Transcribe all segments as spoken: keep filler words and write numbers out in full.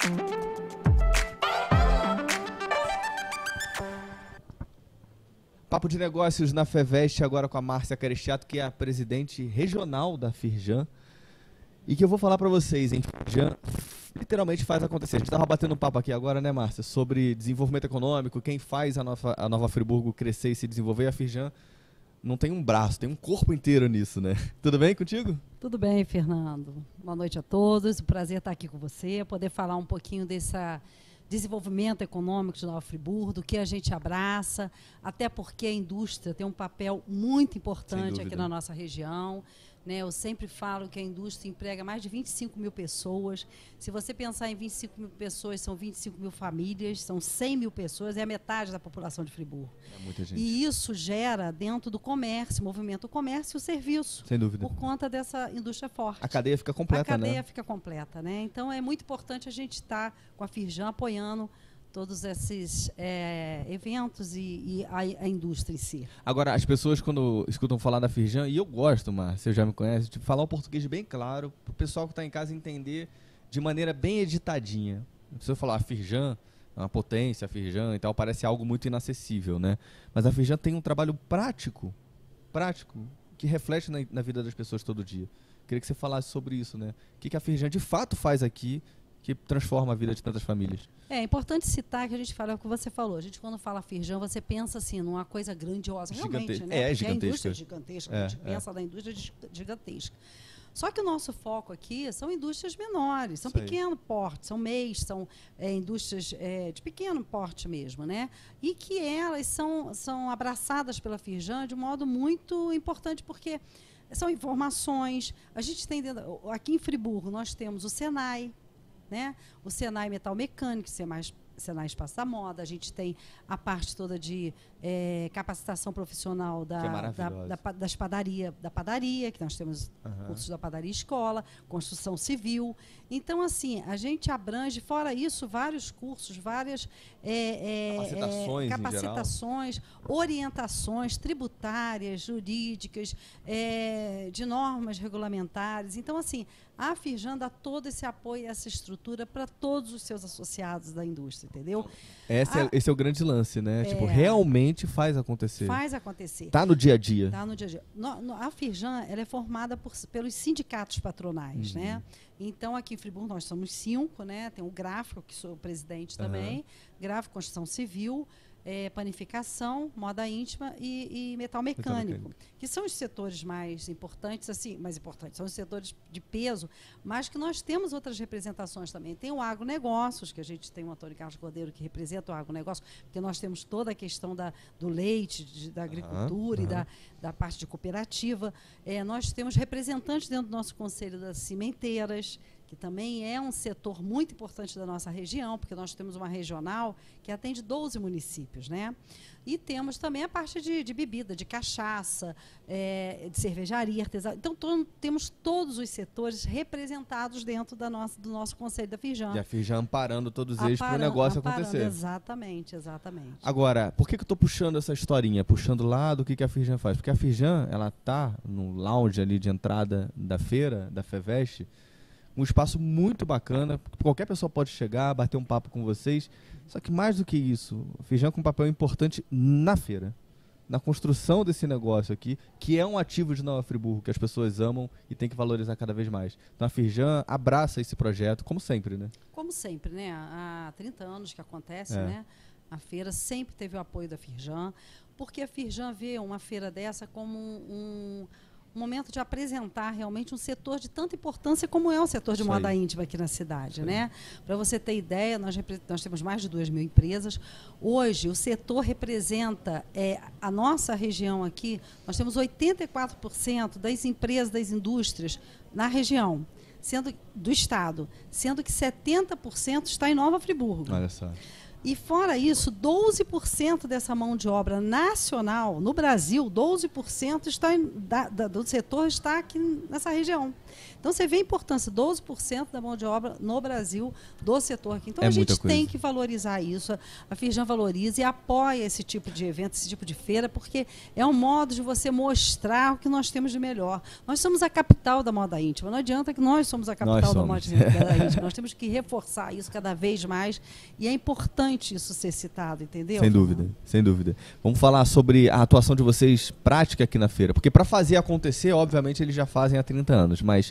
Papo de Negócios na FEVEST, agora com a Márcia Caresciato, que é a presidente regional da Firjan. E que eu vou falar para vocês, hein? Firjan literalmente faz acontecer. A gente estava batendo um papo aqui agora, né, Márcia? Sobre desenvolvimento econômico, quem faz a Nova, a Nova Friburgo crescer e se desenvolver. A Firjan não tem um braço, tem um corpo inteiro nisso, né? Tudo bem contigo? Tudo bem, Fernando. Boa noite a todos. Um prazer estar aqui com você, poder falar um pouquinho desse desenvolvimento econômico de Nova Friburgo, do que a gente abraça, até porque a indústria tem um papel muito importante aqui na nossa região. Né, eu sempre falo que a indústria emprega mais de vinte e cinco mil pessoas. Se você pensar em vinte e cinco mil pessoas, são vinte e cinco mil famílias, são cem mil pessoas, é a metade da população de Friburgo. É muita gente. E isso gera dentro do comércio, movimento comércio e o serviço. Sem dúvida. Por conta dessa indústria forte. A cadeia fica completa, né? A cadeia né? fica completa, né? Então é muito importante a gente estar com a Firjan apoiando todos esses é, eventos e, e a, a indústria em si. Agora, as pessoas quando escutam falar da Firjan, e eu gosto, Márcia, você já me conhece, de falar o português bem claro, para o pessoal que está em casa entender de maneira bem editadinha. Não precisa falar a Firjan, uma potência, a Firjan e tal, parece algo muito inacessível, né? Mas a Firjan tem um trabalho prático, prático, que reflete na, na vida das pessoas todo dia. Queria que você falasse sobre isso, né? O que, que a Firjan de fato faz aqui, que transforma a vida de tantas famílias. É importante citar que a gente fala é o que você falou. A gente, quando fala Firjan, você pensa assim, numa coisa grandiosa. Realmente, Gigante... né? É, é gigantesca. A indústria é gigantesca. É, a gente é, pensa é. na indústria gigantesca. Só que o nosso foco aqui são indústrias menores, são pequeno porte, são M E Is, são é, indústrias é, de pequeno porte mesmo, né? E que elas são, são abraçadas pela Firjan de um modo muito importante, porque são informações. A gente tem, dentro, aqui em Friburgo, nós temos o Senai, né? O Senai Metal Mecânico, Senai, Senai Espaço da Moda, a gente tem a parte toda de é, capacitação profissional da, é da, da, das padaria, da padaria, que nós temos uhum. cursos da padaria escola, construção civil. Então, assim, a gente abrange, fora isso, vários cursos, várias é, é, capacitações, é, capacitações orientações tributárias, jurídicas, é, de normas regulamentares. Então, assim, a Firjan dá todo esse apoio, essa estrutura para todos os seus associados da indústria, entendeu? Esse, a, é, esse é o grande lance, né? É, tipo, realmente faz acontecer. Faz acontecer. Tá no dia a dia. Tá no dia a dia. No, no, a Firjan, ela é formada por, pelos sindicatos patronais, uhum. né? Então, aqui em Friburgo, nós somos cinco, né? Tem o Gráfico, que sou o presidente também, uhum. Gráfico, Construção Civil, É, panificação, moda íntima e, e metal, mecânico, metal mecânico, que são os setores mais importantes, assim, mais importantes, são os setores de peso, mas que nós temos outras representações também. Tem o agronegócios, que a gente tem o Antônio Carlos Cordeiro, que representa o agronegócio, porque nós temos toda a questão da, do leite, de, da agricultura uhum, e uhum. Da, da parte de cooperativa. É, nós temos representantes dentro do nosso conselho das cimenteiras, que também é um setor muito importante da nossa região, porque nós temos uma regional que atende doze municípios, né? E temos também a parte de, de bebida, de cachaça, é, de cervejaria, artesanato. Então, to, temos todos os setores representados dentro da nossa, do nosso Conselho da Firjan. E a Firjan amparando todos eles para o negócio amparando, acontecer. Exatamente, exatamente. Agora, por que, que eu estou puxando essa historinha? Puxando lá do que, que a Firjan faz? Porque a Firjan, ela está no lounge ali de entrada da feira, da FEVEST, um espaço muito bacana, qualquer pessoa pode chegar, bater um papo com vocês, só que mais do que isso, a Firjan com um papel importante na feira, na construção desse negócio aqui, que é um ativo de Nova Friburgo, que as pessoas amam e tem que valorizar cada vez mais. Então a Firjan abraça esse projeto, como sempre, né? Como sempre, né? Há trinta anos que acontece, é. né? A feira sempre teve o apoio da Firjan, porque a Firjan vê uma feira dessa como um... um momento de apresentar realmente um setor de tanta importância como é o setor de Isso moda aí. íntima aqui na cidade, né? Para você ter ideia, nós, nós temos mais de duas mil empresas. Hoje, o setor representa é, a nossa região aqui, nós temos oitenta e quatro por cento das empresas, das indústrias na região, sendo do estado, sendo que setenta por cento está em Nova Friburgo. Olha só. E fora isso, doze por cento dessa mão de obra nacional, no Brasil, doze por cento está em, da, da, do setor está aqui nessa região. Então, você vê a importância, doze por cento da mão de obra no Brasil, do setor aqui. Então, É a gente muita coisa. tem que valorizar isso. A Firjan valoriza e apoia esse tipo de evento, esse tipo de feira, porque é um modo de você mostrar o que nós temos de melhor. Nós somos a capital da moda íntima. Não adianta que nós somos a capital Nós da somos. moda íntima. Nós temos que reforçar isso cada vez mais. E é importante isso ser citado, entendeu? Sem dúvida, sem dúvida. Vamos falar sobre a atuação de vocês prática aqui na feira. Porque para fazer acontecer, obviamente, eles já fazem há trinta anos, mas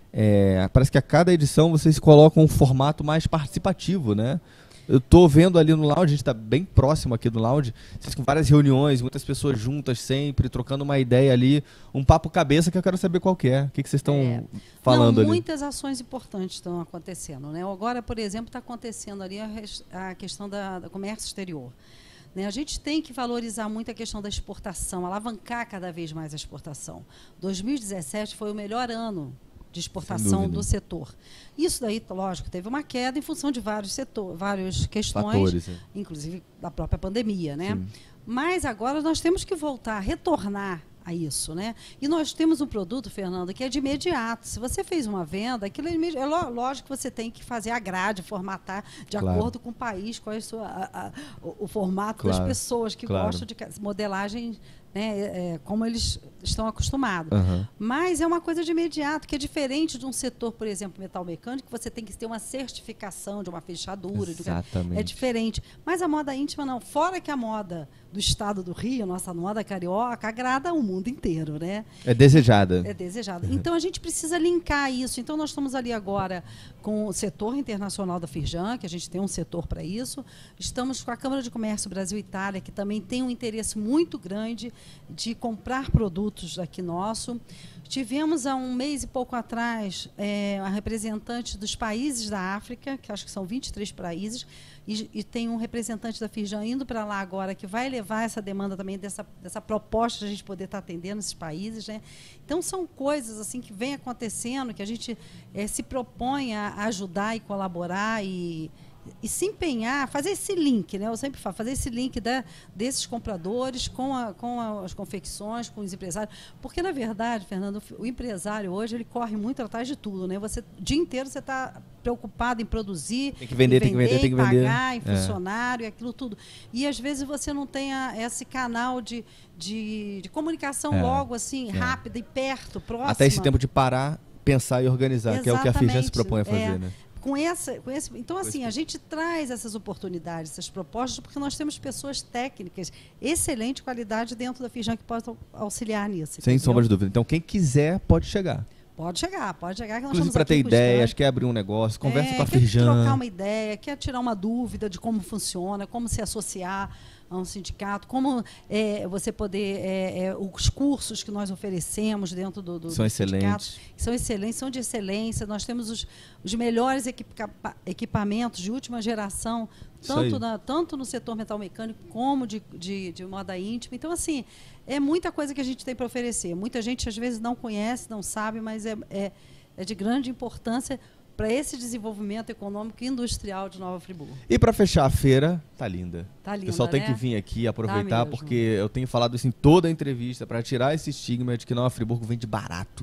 é, parece que a cada edição vocês colocam um formato mais participativo, né? Eu estou vendo ali no lounge, a gente está bem próximo aqui do lounge, vocês com várias reuniões, muitas pessoas juntas sempre, trocando uma ideia ali, um papo cabeça que eu quero saber qual que é. O que, que vocês estão É. falando Não, ali? muitas ações importantes estão acontecendo, né? Agora, por exemplo, está acontecendo ali a, res- a questão da, do comércio exterior. Né? A gente tem que valorizar muito a questão da exportação, alavancar cada vez mais a exportação. dois mil e dezessete foi o melhor ano de exportação dúvida. do setor. Isso daí, lógico, teve uma queda em função de vários setores, várias questões, Fatores, né? inclusive da própria pandemia, né? Sim. Mas agora nós temos que voltar, retornar a isso, né? E nós temos um produto, Fernanda, que é de imediato. Se você fez uma venda, aquilo é, imedi- é ló- lógico que você tem que fazer a grade, formatar de Claro. acordo com o país, qual é a sua- a- a- o, o formato Claro, das pessoas que claro. gostam de ca- modelagem, né, é, é, como eles estão acostumados. Aham. Mas é uma coisa de imediato, que é diferente de um setor, por exemplo, metal mecânico, que você tem que ter uma certificação de uma fechadura. de um- Exatamente. É diferente. Mas a moda íntima não. Fora que a moda do estado do Rio, nossa moda carioca, agrada o mundo inteiro, né? É desejada. É desejada. Então, a gente precisa linkar isso. Então, nós estamos ali agora com o setor internacional da Firjan, que a gente tem um setor para isso. Estamos com a Câmara de Comércio Brasil-Itália, que também tem um interesse muito grande de comprar produtos aqui nosso. Tivemos, há um mês e pouco atrás, é, a representante dos países da África, que acho que são vinte e três países, e, e tem um representante da Firjan indo para lá agora, que vai levar essa demanda também dessa, dessa proposta de a gente poder estar atendendo esses países, né? Então, são coisas assim que vem acontecendo, que a gente eh, se propõe a ajudar e colaborar e, e se empenhar, fazer esse link, né? Eu sempre falo, fazer esse link da, desses compradores com, a, com a, as confecções, com os empresários. Porque, na verdade, Fernando, o empresário hoje, ele corre muito atrás de tudo, né? Você, o dia inteiro você está preocupado em produzir, Tem que vender, em tem que vender, tem que vender. pagar, em É. funcionário, aquilo tudo. E, às vezes, você não tem a, esse canal de, de, de comunicação É. logo, assim, É. rápida e perto, próxima. Até esse tempo de parar, pensar e organizar, que é o que a Firjan se Exatamente, propõe a fazer, é. né? Com essa, com esse, então, assim, a gente traz essas oportunidades, essas propostas, porque nós temos pessoas técnicas, excelente qualidade dentro da Firjan que possam auxiliar nisso. Sem entendeu? sombra de dúvida. Então, quem quiser pode chegar. Pode chegar, pode chegar. Que nós Inclusive estamos para ter aqui com ideias, stand. quer abrir um negócio, conversa É, com a quer Firjan. trocar uma ideia, quer tirar uma dúvida de como funciona, como se associar a um sindicato, como é, você poder, é, é, os cursos que nós oferecemos dentro do, do São do sindicato, excelentes. são excelentes, são de excelência. Nós temos os, os melhores equipa- equipamentos de última geração, Isso aí. tanto, na, tanto no setor metal mecânico como de, de, de moda íntima. Então, assim, é muita coisa que a gente tem para oferecer. Muita gente, às vezes, não conhece, não sabe, mas é, é, é de grande importância para esse desenvolvimento econômico e industrial de Nova Friburgo. E para fechar a feira, tá linda. Tá O linda, pessoal tem né? que vir aqui aproveitar, mesmo. porque eu tenho falado isso em toda a entrevista, para tirar esse estigma de que Nova Friburgo vende barato.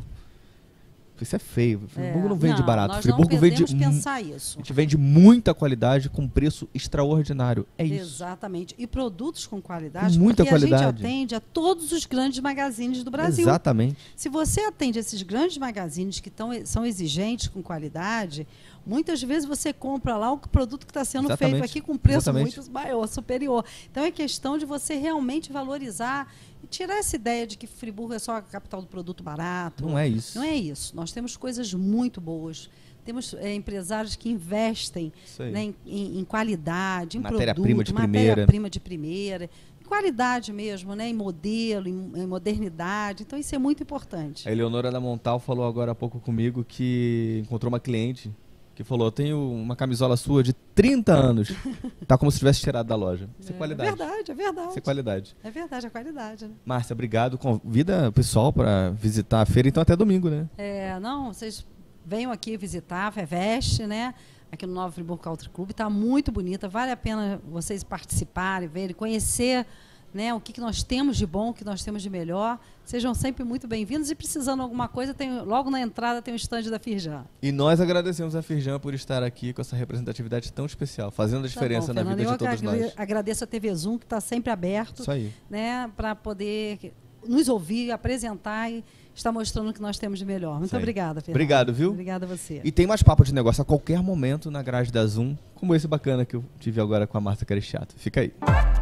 Isso é feio. Friburgo É, não vende barato. Nós Friburgo não vende, podemos mu- pensar a isso. gente vende muita qualidade com preço extraordinário. É isso. Exatamente. E produtos com qualidade, Com muita porque a qualidade. gente atende a todos os grandes magazines do Brasil. Exatamente. Se você atende esses grandes magazines que tão, são exigentes com qualidade, muitas vezes você compra lá o produto que está sendo Exatamente. feito aqui com preço Exatamente. muito maior, superior. Então é questão de você realmente valorizar e tirar essa ideia de que Friburgo é só a capital do produto barato. Não é isso. Não é isso. Nós temos coisas muito boas. Temos é, empresários que investem Isso aí. né, em, em- em qualidade, em Matéria-prima produto, de primeira. matéria-prima de primeira, em qualidade mesmo, né, em modelo, em, em modernidade. Então, isso é muito importante. A Eleonora da Montal falou agora há pouco comigo que encontrou uma cliente que falou: eu tenho uma camisola sua de trinta anos. Tá como se tivesse tirado da loja. Isso é, É qualidade. verdade, é verdade. Isso é qualidade. É verdade, a qualidade. Né? Márcia, obrigado. Convida o pessoal para visitar a feira, então até domingo, né? É, não, vocês venham aqui visitar a FEVEST, né? aqui no Nova Friburgo Country Club. Está muito bonita, vale a pena vocês participarem, verem, conhecer, né, o que, que nós temos de bom, o que nós temos de melhor. Sejam sempre muito bem-vindos e precisando de alguma coisa, tem, logo na entrada tem o estande da Firjan. E nós agradecemos a Firjan por estar aqui com essa representatividade tão especial, fazendo a diferença tá bom, na vida de todos nós. Eu agradeço a T V Zoom, que está sempre aberto, Isso aí, né, para poder nos ouvir, apresentar e estar mostrando o que nós temos de melhor. Muito obrigada, Fernanda. Obrigado, viu? Obrigada a você. E tem mais papo de negócio a qualquer momento na grade da Zoom, como esse bacana que eu tive agora com a Marta Caristiato. Fica aí.